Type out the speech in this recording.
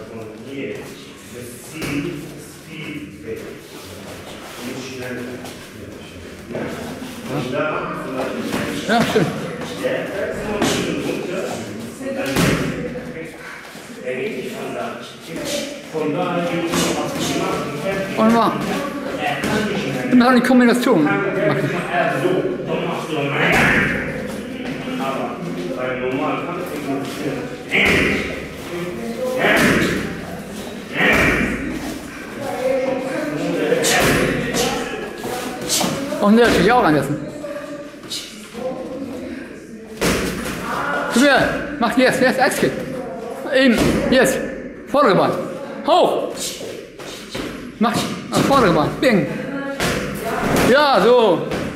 Und hier, das Ziel ist viel weg. Nicht schnell. Und da, Ja, schön. der fällt noch ein bisschen runter. Er geht nicht von da. Von da geht es noch was gemacht. Und mal. Wir machen die Kombination. So, dann machst du dann ein. Aber bei normalen Kampfpositionen. Und der natürlich auch ansetzen. Komm her, mach jetzt Ex-Kick. Eben, jetzt. Vordere Bein. Hoch. Mach, vordere Bein. Bing. Ja, so.